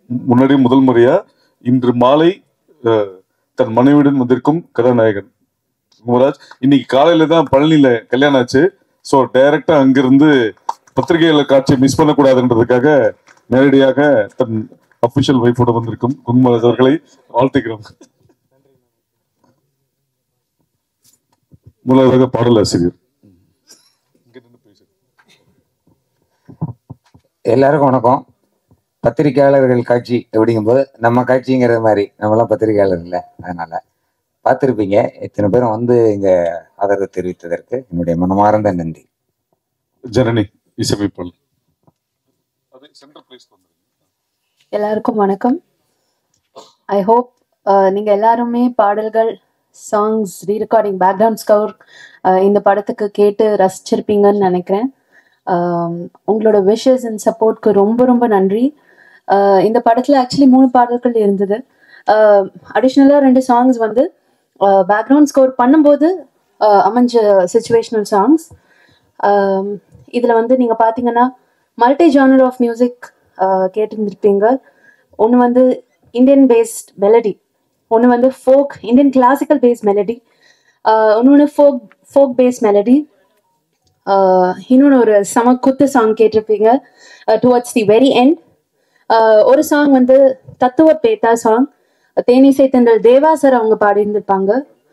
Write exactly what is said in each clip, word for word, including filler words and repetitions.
முன்னாடி முதல் முறையா இன்று மாலை தன் மனைவியுடன் வந்திருக்கும் கதாநாயகன் குமராஜ். இன்னைக்கு காலையில தான் பழனியில கல்யாணம் ஆச்சு. ஸோ டைரக்டா அங்கிருந்து பத்திரிகையில காட்சியை மிஸ் பண்ணக்கூடாதுன்றதுக்காக நேரடியாக தன் அபிஷியல் வைஃபோட வந்திருக்கும் குமராஜ் அவர்களை வாழ்த்துக்கிறோம். முதலாவதாக பாடலாசிரியர். எல்லாருக்கும் வணக்கம். பத்திரிகையாளர்கள் காட்சி அப்படிங்கும்போது நம்ம காட்சிங்கிறது மாதிரி நம்மளாம் பத்திரிகையாளர் இல்லை, அதனால பார்த்துருப்பீங்க. எத்தனை பேரும் வந்து இங்க ஆதரவு தெரிவித்ததற்கு என்னுடைய மனமார்ந்த நன்றி. ஜனனி இசையமைப்பாளர். எல்லாருக்கும் வணக்கம். ஐ ஹோப் நீங்க எல்லாருமே பாடல்கள், சாங்ஸ், ரீரெக்கார்டிங், பேக்ரவுண்ட் ஸ்கோர் இந்த படத்துக்கு கேட்டு ரசிச்சிருப்பீங்கன்னு நினைக்கிறேன். உங்களோட விஷஸ் அண்ட் சப்போர்ட்க்கு ரொம்ப ரொம்ப நன்றி. இந்த படத்தில் ஆக்சுவலி மூணு பாடல்கள் இருந்தது. அடிஷ்னலாக ரெண்டு சாங்ஸ் வந்து பேக்ரவுண்ட் ஸ்கோர் பண்ணும்போது அமைஞ்ச சிச்சுவேஷனல் சாங்ஸ். இதில் வந்து நீங்கள் பார்த்தீங்கன்னா மல்டி ஜானர் ஆஃப் மியூசிக் கேட்டுருந்துருப்பீங்க. ஒன்று வந்து இந்தியன் பேஸ்ட் மெலடி, ஒன்று வந்து folk Indian classical based melody, இன்னொன்று ஃபோக் ஃபோக் பேஸ்ட் மெலடி, இன்னொன்று ஒரு சம குத்து சாங் கேட்டிருப்பீங்க டுவர்ட்ஸ் தி வெரி எண்ட். ஒரு சாங் வந்து தத்துவ பேத்தா சாங், தேனிசை தென்றல் தேவா சார் அவங்க பாடியிருந்திருப்பாங்க.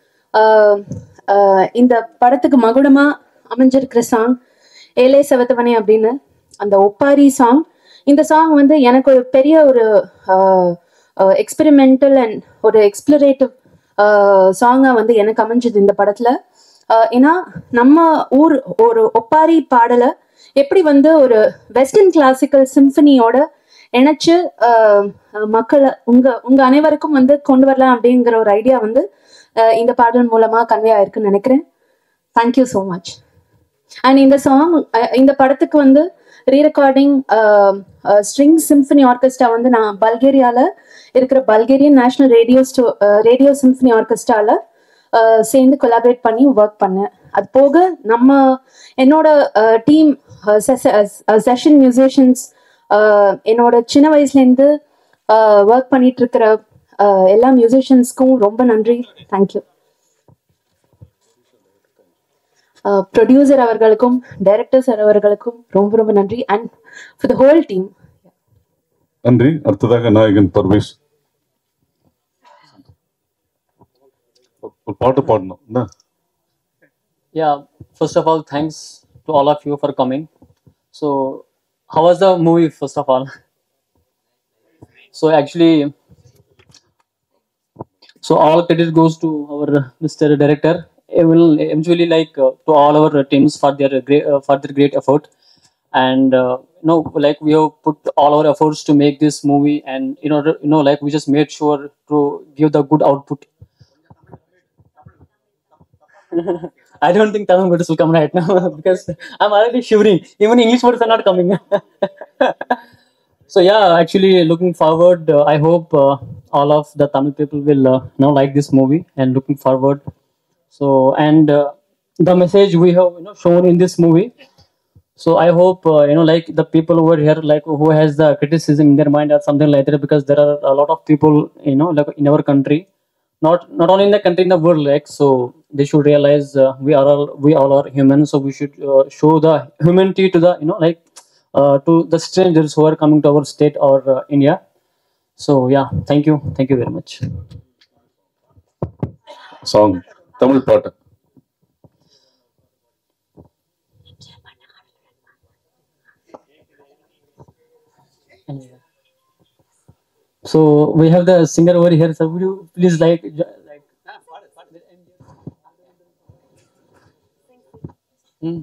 இந்த படத்துக்கு மகுடமா அமைஞ்சிருக்கிற சாங் ஏலே செவத்தவனே அப்படின்னு அந்த ஒப்பாரி சாங். இந்த சாங் வந்து எனக்கு ஒரு பெரிய ஒரு எக்ஸ்பெரிமெண்டல் அண்ட் ஒரு எக்ஸ்ப்ளரேட்டிவ் சாங்காக வந்து எனக்கு அமைஞ்சது இந்த படத்தில். ஏன்னா நம்ம ஊர் ஒரு ஒப்பாரி பாடலை எப்படி வந்து ஒரு வெஸ்டர்ன் கிளாசிக்கல் சிம்பனியோட இணைச்சு மக்களை உங்க உங்க அனைவருக்கும் வந்து கொண்டு வரலாம் அப்படிங்கிற ஒரு ஐடியா வந்து இந்த பாடல் மூலமா கன்வே ஆயிருக்குன்னு நினைக்கிறேன். Thank you so much. அண்ட் இந்த சாங், இந்த படத்துக்கு வந்து ரீரெக்கார்டிங் ஸ்ட்ரிங் சிம்பனி ஆர்கெஸ்ட்ரா வந்து நான் பல்கேரியால இருக்கிற பல்கேரியன் நேஷனல் ரேடியோ ஸ்டோ ரேடியோ சிம்பனி ஆர்கெஸ்ட்ரால சேர்ந்து கொலாபரேட் பண்ணி ஒர்க் பண்ணேன். அது போக நம்ம என்னோட டீம் செஷன் மியூசிஷியன்ஸ், என்னோட சின்ன வயசுலேருந்து ஒர்க் பண்ணிட்டு இருக்கிற எல்லா மியூசிஷியன்ஸ்க்கும் ரொம்ப நன்றி. தேங்க்யூ. ப்ரொடியூசர் அவர்களுக்கும் டைரக்டர் சார் அவர்களுக்கும் ரொம்ப ரொம்ப நன்றி. And for the whole team நன்றி. அடுத்ததாக நாயகன் பர்வேஷ் பாட்டு பாடணும். Yeah, first of all, thanks to all of you for coming. So, how was the movie, first of all? So, actually, so all credit goes to our Mister Director. It will eventually like uh, to all our teams for their great, uh, for their great effort. And uh, you know, like we have put all our efforts to make this movie, and you know, you know, like we just made sure to give the good output. I don't think Tamil words will come right now because I'm already shivering. Even English words are not coming. So yeah, actually looking forward. Uh, I hope uh, all of the Tamil people will uh, now like this movie and looking forward. So and uh, the message we have you know shown in this movie. So I hope uh, you know like the people over here like who has the criticism in their mind or something like that, because there are a lot of people you know like in our country. Not not only in the country, in the world, like so they should realize uh, we are all we all are human, so we should uh, show the humanity to the you know like uh, to the strangers who are coming to our state or uh, India. So yeah, thank you, thank you very much. Song Tamil பாட்டு. So we have the singer over here. So would you please like like hmm.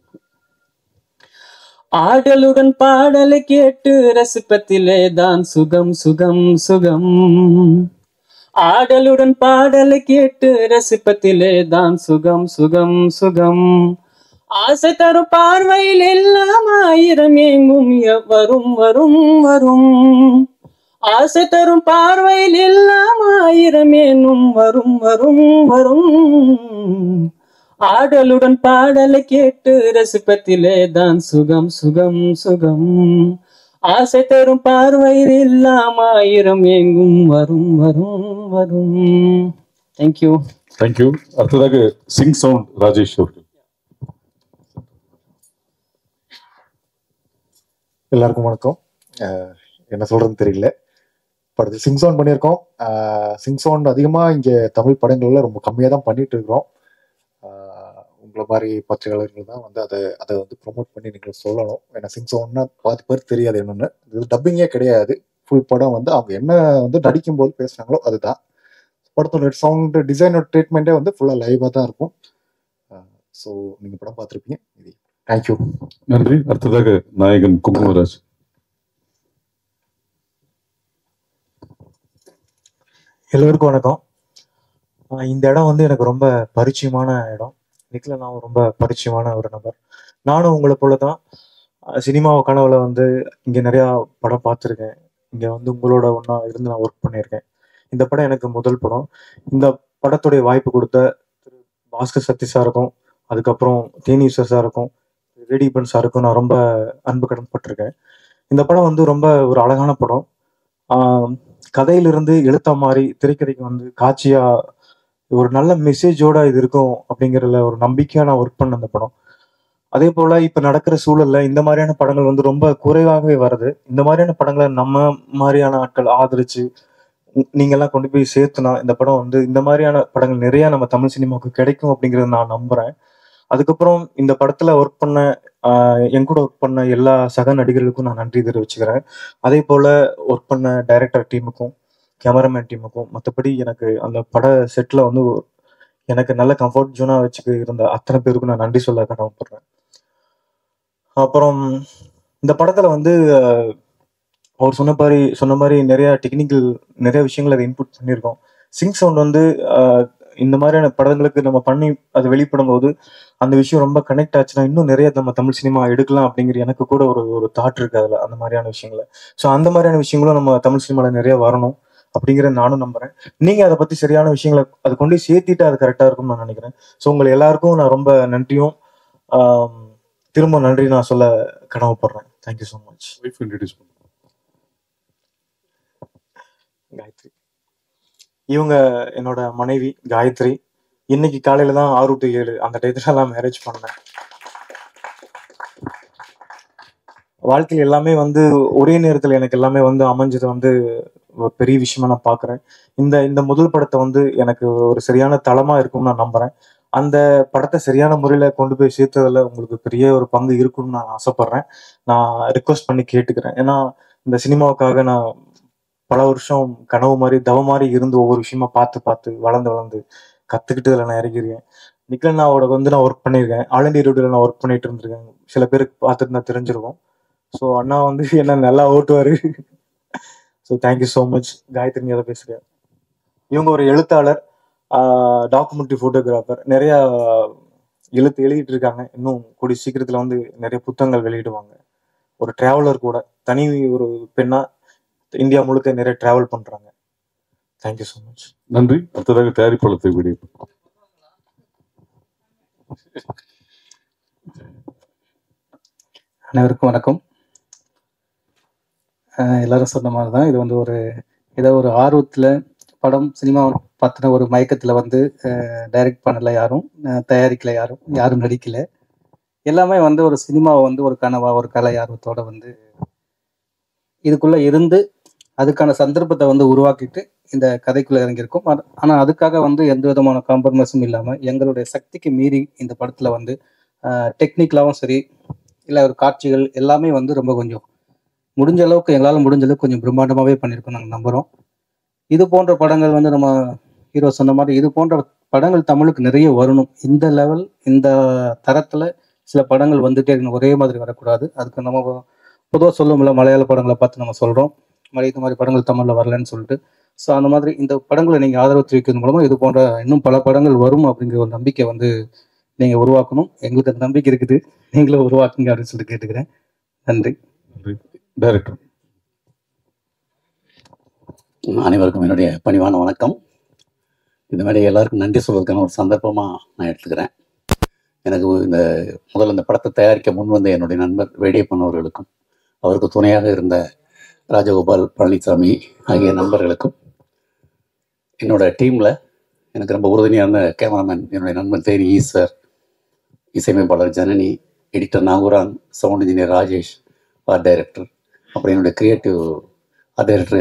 ஆடலுடன் பாடலை கேட்டு ரசிப்பதிலே தான் சுகம் சுகம் சுகம். ஆடலுடன் பாடலை கேட்டு ரசிப்பதிலே தான் சுகம் சுகம் சுகம். ஆசை தரும் பார்வையில் எல்லாம் ஆயிரம் எங்கும் வரும் வரும் வரும். ஆசை தரும் பார்வையில் எல்லாம் ஆயிரம் ஏனும் வரும் வரும் வரும். ஆடலுடன் பாடலை கேட்டு ரசிப்பதிலே தான் சுகம் சுகம் சுகம். ஆசை தரும் பார்வையில் எல்லாம் ஆயிரம் எங்கும் வரும் வரும் வரும். Thank you thank you. அடுத்ததாக சிங் சவுண்ட் ராஜேஷ் அவர்கள். எல்லாருக்கும் வணக்கம். என்ன சொல்றதுன்னு தெரியல. படத்தில் சிங் சவுண்ட் பண்ணியிருக்கோம். சிங் சவுண்ட் அதிகமாக இங்கே தமிழ் படங்கள்ல ரொம்ப கம்மியாக தான் பண்ணிட்டு இருக்கிறோம். உங்களை மாதிரி பத்திரிகையாளர்கள் தான் வந்து அதை அதை வந்து ப்ரொமோட் பண்ணி நீங்கள் சொல்லணும். ஏன்னா சிங் சவுண்ட்னா பாதி பேர் தெரியாது என்னென்னு. இது டப்பிங்கே கிடையாது. ஃபுல் படம் வந்து அவங்க என்ன வந்து நடிக்கும்போது பேசுனாங்களோ அதுதான். படத்தோட சவுண்டு டிசைனோட ட்ரீட்மெண்ட்டே வந்து ஃபுல்லாக லைவாக தான் இருக்கும். ஸோ நீங்கள் படம் பார்த்துருப்பீங்க. இது தேங்க்யூ. நன்றி. அடுத்ததாக நாயகன் குங்குமராஜ். எல்லோருக்கும் வணக்கம். இந்த இடம் வந்து எனக்கு ரொம்ப பரிச்சயமான இடம். நிக்கில நான் ரொம்ப பரிச்சயமான ஒரு நபர். நானும் உங்களை போல தான் சினிமா கனவுல வந்து இங்கே நிறையா படம் பார்த்துருக்கேன். இங்கே வந்து உங்களோட ஒன்றா இருந்து நான் ஒர்க் பண்ணியிருக்கேன். இந்த படம் எனக்கு முதல் படம். இந்த படத்துடைய வாய்ப்பு கொடுத்த திரு பாஸ்கர் சத்தி சாருக்கும், அதுக்கப்புறம் தேனீஸ்வர் சாருக்கும், வேடிபன் சாருக்கும் நான் ரொம்ப அன்பு கடன் பட்டிருக்கேன். இந்த படம் வந்து ரொம்ப ஒரு அழகான படம். கதையிலிருந்து எழுத்த மாதிரி திரைக்கதைக்கு வந்து காட்சியா ஒரு நல்ல மெசேஜோட இது இருக்கும் அப்படிங்கிறதுல ஒரு நம்பிக்கையா நான் ஒர்க் பண்ண அந்த படம். அதே போல இப்ப நடக்கிற சூழல்ல இந்த மாதிரியான படங்கள் வந்து ரொம்ப குறைவாகவே வருது. இந்த மாதிரியான படங்களை நம்ம மாதிரியான ஆட்கள் ஆதரிச்சு நீங்க எல்லாம் கொண்டு போய் சேர்த்துனா இந்த படம் வந்து இந்த மாதிரியான படங்கள் நிறைய நம்ம தமிழ் சினிமாவுக்கு கிடைக்கும் அப்படிங்கறத நான் நம்புறேன். அதுக்கப்புறம் இந்த படத்துல ஒர்க் பண்ண ஆஹ் என் கூட ஒர்க் பண்ண எல்லா சக நடிகர்களுக்கும் நான் நன்றி தெரிவிச்சுக்கிறேன். அதே போல ஒர்க் பண்ண டைரக்டர் டீமுக்கும், கேமராமேன் டீமுக்கும், மற்றபடி எனக்கு அந்த பட செட்ல வந்து எனக்கு நல்ல கம்ஃபர்ட் ஜோனா வச்சுக்க இருந்த அத்தனை பேருக்கும் நான் நன்றி சொல்ல கடமைப்படுறேன். அப்புறம் இந்த படத்துல வந்து அவர் சொன்ன மாதிரி சொன்ன மாதிரி நிறைய டெக்னிக்கல் நிறைய விஷயங்கள் அதை இன்புட் பண்ணியிருக்கோம். சிங் சவுண்ட் வந்து இந்த மாதிரியான படங்களுக்கு நம்ம பண்ணி அதை வெளிப்படும் போது அந்த விஷயம் ரொம்ப கனெக்ட் ஆச்சுன்னா இன்னும் நிறைய நம்ம தமிழ் சினிமா எடுக்கலாம் அப்படிங்கிற எனக்கு கூட ஒரு ஒரு தாட் இருக்கு அதுல, அந்த மாதிரியான விஷயங்கள. ஸோ அந்த மாதிரியான விஷயங்களும் நம்ம தமிழ் சினிமால நிறைய வரணும் அப்படிங்கிற நானும் நம்புறேன். நீங்க அதை பத்தி சரியான விஷயங்களை அதை கொண்டு சேர்த்திட்டு அது கரெக்டா இருக்கும்னு நான் நினைக்கிறேன். ஸோ உங்களை எல்லாருக்கும் நான் ரொம்ப நன்றியும் ஆஹ் திரும்ப நன்றி நான் சொல்ல கடமைப்படுறேன். Thank you so much. காயத்ரி இவங்க என்னோட மனைவி காயத்ரி. இன்னைக்கு காலையில தான் ஆறு டு ஏழு அந்த டயத்துல எல்லாம் மேரேஜ் பண்ணேன். வாழ்க்கையில் எல்லாமே வந்து ஒரே நேரத்தில் எனக்கு எல்லாமே வந்து அமைஞ்சது வந்து ஒரு பெரிய விஷயமா நான் பாக்குறேன். இந்த இந்த முதல் படத்தை வந்து எனக்கு ஒரு சரியான தளமா இருக்கும்னு நான் நம்புறேன். அந்த படத்தை சரியான முறையில கொண்டு போய் சேர்த்ததுல உங்களுக்கு பெரிய ஒரு பங்கு இருக்குன்னு நான் ஆசைப்படுறேன். நான் ரிக்வஸ்ட் பண்ணி கேட்டுக்கிறேன். ஏன்னா இந்த சினிமாவுக்காக நான் பல வருஷம் கனவு மாதிரி தவ மாதிரி இருந்து ஒவ்வொரு விஷயமா பார்த்து பார்த்து வளர்ந்து வளர்ந்து கத்துக்கிட்டு அதில் நான் இறங்கிருக்கேன். நிக்கலண்ணாவோட வந்து நான் ஒர்க் பண்ணியிருக்கேன். ஆல் இண்டியா ரேடியோல நான் ஒர்க் பண்ணிட்டு இருந்திருக்கேன். சில பேருக்கு பார்த்துட்டு நான் தெரிஞ்சிருக்கோம். ஸோ அண்ணா வந்து என்ன நல்லா ஓட்டுவாரு. So thank you so much. Gayathri அதை பேசுகிறேன். இவங்க ஒரு எழுத்தாளர், டாக்குமெண்ட்ரி ஃபோட்டோகிராஃபர், நிறைய எழுத்து எழுதிட்டு இருக்காங்க. இன்னும் கூடிய சீக்கிரத்தில் வந்து நிறைய புத்தகங்கள் வெளியிடுவாங்க. ஒரு டிராவலர் கூட, தனி ஒரு பெண்ணா இந்தியா முழுக்க நிறைய டிராவல் பண்றாங்க. Thank you so much. நன்றி. அடுத்ததாக தயாரிப்பாளத்தை வீடியோ. அனைவருக்கும் வணக்கம். எல்லாரும் சொன்ன மாதிரி தான் இது வந்து ஒரு ஏதோ ஒரு ஆர்வத்தில் படம் சினிமா பார்த்தின ஒரு மயக்கத்தில் வந்து டைரக்ட் பண்ணலை யாரும், தயாரிக்கலை யாரும், யாரும் நடிக்கலை. எல்லாமே வந்து ஒரு சினிமாவை வந்து ஒரு கனவா ஒரு கலை ஆர்வத்தோட வந்து இதுக்குள்ளே இருந்து அதுக்கான சந்தர்ப்பத்தை வந்து உருவாக்கிட்டு இந்த கதைக்குள்ளே இறங்கியிருக்கும். ஆனால் அதுக்காக வந்து எந்த விதமான காம்ப்ரமைஸும் இல்லாமல் எங்களுடைய சக்திக்கு மீறி இந்த படத்தில் வந்து டெக்னிக்கலாகவும் சரி இல்லை ஒரு காட்சிகள் எல்லாமே வந்து ரொம்ப கொஞ்சம் முடிஞ்ச அளவுக்கு எங்களால் முடிஞ்ச அளவுக்கு கொஞ்சம் பிரம்மாண்டமாகவே பண்ணியிருக்கோம் நாங்கள் நம்புகிறோம். இது போன்ற படங்கள் வந்து நம்ம ஹீரோ சொன்ன மாதிரி இது போன்ற படங்கள் தமிழுக்கு நிறைய வரணும். இந்த லெவல் இந்த தரத்தில் சில படங்கள் வந்துட்டே இருக்கணும், ஒரே மாதிரி வரக்கூடாது. அதுக்கு நம்ம பொதுவாக சொல்லுவோம்ல, மலையாள படங்களை பார்த்து நம்ம சொல்கிறோம் மழை இந்த மாதிரி படங்கள் தமிழில் வரலன்னு சொல்லிட்டு. ஸோ அந்த மாதிரி இந்த படங்களை நீங்கள் ஆதரவு தெரிவிக்கிறது மூலமாக இது போன்ற இன்னும் பல படங்கள் வரும் அப்படிங்கிற ஒரு நம்பிக்கை வந்து நீங்கள் உருவாக்கணும். எங்களுக்கு அந்த நம்பிக்கை இருக்குது, நீங்களும் உருவாக்குங்க அப்படின்னு சொல்லிட்டு கேட்டுக்கிறேன். நன்றி. டைரக்டர் அனைவருக்கும் என்னுடைய பணிவான வணக்கம். இந்த மாதிரி எல்லாருக்கும் நன்றி சொல்வதற்கான ஒரு சந்தர்ப்பமாக நான் எடுத்துக்கிறேன். எனக்கு இந்த முதல்ல இந்த படத்தை தயாரிக்க முன் வந்த என்னுடைய நண்பர் வேடியப்பன் அவர்களுக்கும், அவருக்கு துணையாக இருந்த ராஜகோபால், பழனிசாமி ஆகிய நண்பர்களுக்கும், என்னோட டீமில் எனக்கு ரொம்ப உறுதுணையாக இருந்த கேமராமேன் என்னுடைய நண்பன் தேனி ஈஸ்வர், இசையமைப்பாளர் Janani, editor Nagooran, sound engineer Rajesh, art director, அப்புறம் என்னுடைய கிரியேட்டிவ் ஆர்ட் டைரக்டர்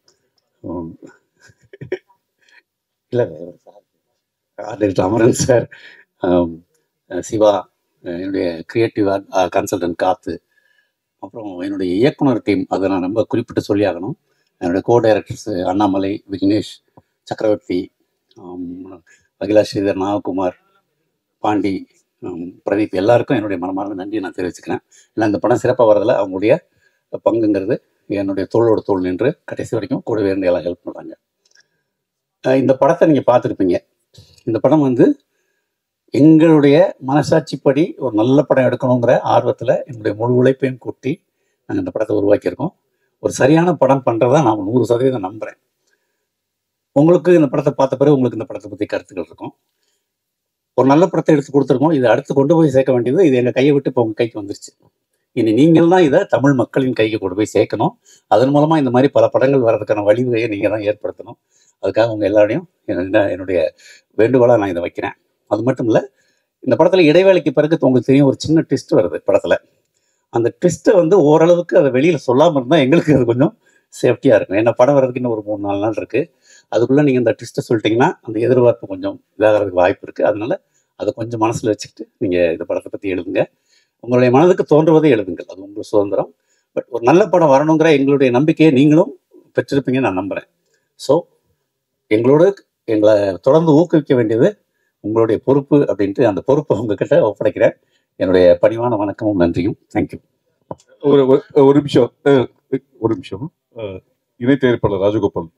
இல்லை art director Amaran sir, Siva, என்னுடைய கிரியேட்டிவ் ஆர்ட் கன்சல்டன்ட் காத்து, அப்புறம் என்னுடைய இயக்குனர் டீம், அதை நான் ரொம்ப குறிப்பிட்டு சொல்லி ஆகணும். என்னுடைய கோ டைரக்டர்ஸ் அண்ணாமலை, விக்னேஷ், சக்கரவர்த்தி, அகிலா ஸ்ரீதர், நாககுமார், பாண்டி, பிரதீப், எல்லாருக்கும் என்னுடைய மனமார்ந்த நன்றியை நான் தெரிவிச்சுக்கிறேன். இல்லை இந்த படம் சிறப்பாக வரதில் அவங்களுடைய பங்குங்கிறது என்னுடைய தோளோட தோள் நின்று கடைசி வரைக்கும் கூடவே இருந்து எல்லாம் ஹெல்ப் பண்ணுறாங்க. இந்த படத்தை நீங்கள் பார்த்துருப்பீங்க. இந்த படம் வந்து எங்களுடைய மனசாட்சிப்படி ஒரு நல்ல படம் எடுக்கணுங்கிற ஆர்வத்தில் என்னுடைய முழு உழைப்பையும் கூட்டி நாங்கள் இந்த படத்தை உருவாக்கியிருக்கோம். ஒரு சரியான படம் பண்ணுறதா நான் நூறு சதவீதம் நம்புகிறேன். உங்களுக்கு இந்த படத்தை பார்த்த பிறகு உங்களுக்கு இந்த படத்தை பற்றி கருத்துக்கள் இருக்கும். ஒரு நல்ல படத்தை எடுத்து கொடுத்துருக்கோம். இதை அடுத்து கொண்டு போய் சேர்க்க வேண்டியது இது எங்கள் கையை விட்டு இப்போ உங்கள் கைக்கு வந்துருச்சு. இனி நீங்கள் தான் இதை தமிழ் மக்களின் கைக்கு கொண்டு போய் சேர்க்கணும். அதன் மூலமாக இந்த மாதிரி பல படங்கள் வர்றதுக்கான வழிவகையை நீங்கள் தான் ஏற்படுத்தணும். அதுக்காக உங்கள் எல்லாரையும் என்னுடைய வேண்டுகோளாக நான் இதை வைக்கிறேன். அது மட்டும் இல்லை, இந்த படத்தில் இடைவேளைக்கு பிறகு உங்களுக்கு தெரியும் ஒரு சின்ன ட்விஸ்ட் வருது படத்தில். அந்த ட்விஸ்ட்டை வந்து ஓரளவுக்கு அதை வெளியில் சொல்லாமல் இருந்தால் எங்களுக்கு அது கொஞ்சம் சேஃப்டியாக இருக்கும். ஏன்னா படம் வர்றதுக்கு இன்னும் ஒரு மூணு நாலு நாள் இருக்குது. அதுக்குள்ளே நீங்கள் இந்த ட்விஸ்ட்டை சொல்லிட்டீங்கன்னா அந்த எதிர்பார்ப்பு கொஞ்சம் இதாகிறதுக்கு வாய்ப்பு இருக்குது. அதனால் அதை கொஞ்சம் மனசில் வச்சுக்கிட்டு நீங்கள் இந்த படத்தை பற்றி எழுதுங்க. உங்களுடைய மனதுக்கு தோன்றுவதை எழுதுங்கள், அது உங்கள் சுதந்திரம். பட் ஒரு நல்ல படம் வரணுங்கிற எங்களுடைய நம்பிக்கையை நீங்களும் பெற்றிருப்பீங்கன்னு நான் நம்புகிறேன். ஸோ எங்களோடு எங்களை தொடர்ந்து ஊக்குவிக்க வேண்டியது உங்களுடைய பொறுப்பு அப்படின்ட்டு அந்த பொறுப்பை உங்ககிட்ட ஒப்படைக்கிறேன். என்னுடைய பணிவான வணக்கமும் நன்றியும். தேங்க்யூ. ஒரு ஒரு நிமிஷம் ஒரு நிமிஷம் இணை தயாரிப்பாளர் ராஜகோபால்.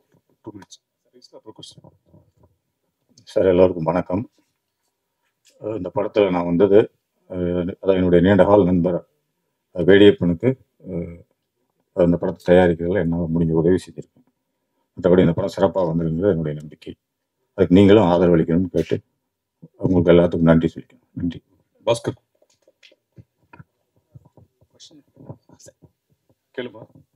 சார், எல்லோருக்கும் வணக்கம். இந்த படத்தில் நான் வந்தது, அதான் என்னுடைய நீண்ட கால நண்பர் வேடியப்பனுக்கு அந்த படத்தை தயாரிக்கிறதுல என்னால் முடிஞ்ச உதவி செஞ்சுருக்கேன். மற்றபடி இந்த படம் சிறப்பாக வந்திருக்கிறது என்னுடைய நம்பிக்கை. அதுக்கு நீங்களும் ஆதரவு அளிக்கணும்னு கேட்டு உங்களுக்கு எல்லாத்துக்கும் நன்றி சொல்லிக்கிறேன். நன்றி. பாஸ்கர் கேளுமா?